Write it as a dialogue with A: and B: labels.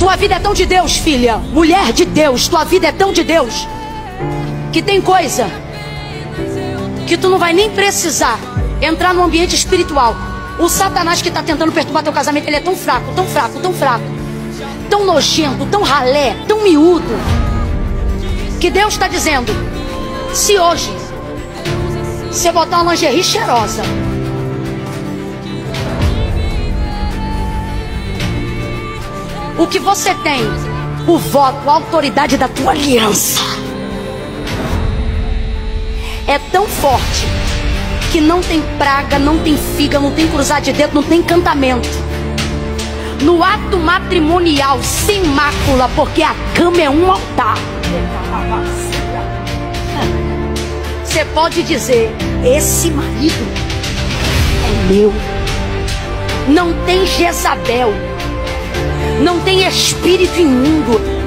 A: Tua vida é tão de Deus, filha, mulher de Deus. Tua vida é tão de Deus que tem coisa que tu não vai nem precisar entrar no ambiente espiritual. O Satanás que está tentando perturbar teu casamento, ele é tão fraco, tão fraco, tão fraco, tão nojento, tão ralé, tão miúdo, que Deus está dizendo: se hoje você botar uma lingerie cheirosa, o que você tem, o voto, a autoridade da tua aliança, é tão forte que não tem praga, não tem figa, não tem cruzar de dedo, não tem encantamento. No ato matrimonial, sem mácula, porque a cama é um altar. Você pode dizer: esse marido é meu. Não tem Jezabel, não tem espírito imundo,